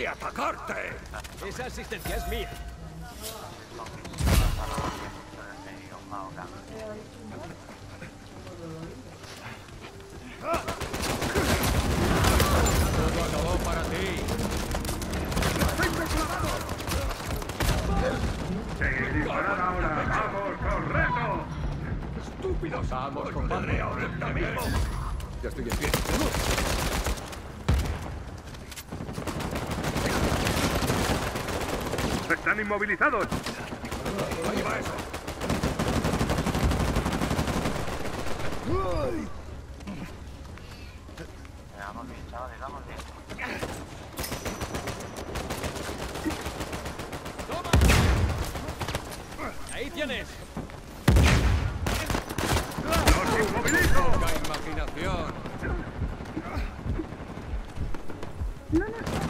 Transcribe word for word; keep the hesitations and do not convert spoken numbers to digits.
de atacarte. Esa asistencia es mía. Todo acabó para ti. ¡Seguid disparando ahora! ¡Vamos, correcto! Estúpidos. Vamos, compadre. Ahora mismo. Ya estoy en pie. ¡Están inmovilizados! Ahí va eso. Vamos bien, chavales, vamos bien. Ahí tienes. ¡Los inmovilizo! ¡Poca imaginación! No, no.